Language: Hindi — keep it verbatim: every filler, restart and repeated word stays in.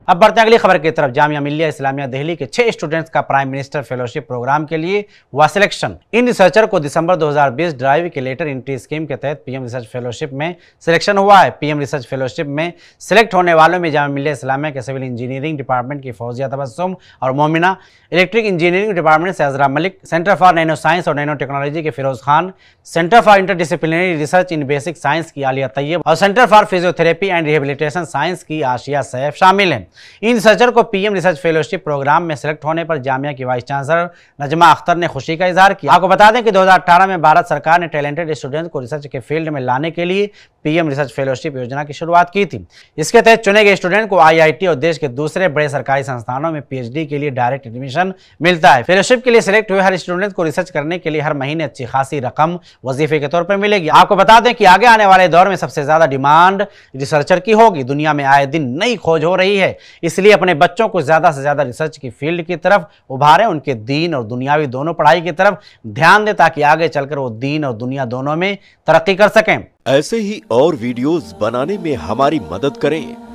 अब बढ़ते हैं अगली खबर की तरफ। जामिया मिल्लिया इस्लामिया दिल्ली के छह स्टूडेंट्स का प्राइम मिनिस्टर फेलोशिप प्रोग्राम के लिए हुआ सिलेक्शन। इन रिसर्चर को दिसंबर दो हज़ार बीस ड्राइव के लेटर एंट्री स्कीम के तहत पीएम रिसर्च फेलोशिप में सिलेक्शन हुआ है। पीएम रिसर्च फेलोशिप में सिलेक्ट होने वालों में जामिया मिल्लिया इस्लामिया के सिविल इंजीनियरिंग डिपार्टमेंट की फौजिया तबस्सुम और मोमिना, इलेक्ट्रिक इंजीनियरिंग डिपार्टमेंट से Azra Malik, centre for nano science और नैनो टेक्नोलॉजी के Firoz Khan, centre for interdisciplinary research in basic science की आलिया तैयब और centre for physiotherapy and rehabilitation science की आशिया सैफ शामिल हैं। इन रिसर्चर को पीएम रिसर्च फेलोशिप प्रोग्राम में सिलेक्ट होने पर जामिया की वाइस चांसलर नजमा अख्तर ने खुशी का इजहार किया। आपको बता दें कि दो हज़ार अठारह में भारत सरकार ने टैलेंटेड स्टूडेंट्स को रिसर्च के फील्ड में लाने के लिए पीएम रिसर्च फेलोशिप योजना की शुरुआत की थी। इसके तहत चुने गए स्टूडेंट को आईआईटी और देश के दूसरे बड़े सरकारी संस्थानों में पीएचडी के लिए डायरेक्ट एडमिशन मिलता है। फेलोशिप के लिए सिलेक्ट हुए हर स्टूडेंट को रिसर्च करने के लिए हर महीने अच्छी खासी रकम वजीफे के तौर पर मिलेगी। आपको बता दें कि आगे आने वाले दौर में सबसे ज्यादा डिमांड रिसर्चर की होगी। दुनिया में आए दिन नई खोज हो रही है, इसलिए अपने बच्चों को ज्यादा से ज्यादा रिसर्च की फील्ड की तरफ उभारें, उनके दीन और दुनियावी दोनों पढ़ाई की तरफ ध्यान दें ताकि आगे चलकर वो दीन और दुनिया दोनों में तरक्की कर सकें। ऐसे ही और वीडियोस बनाने में हमारी मदद करें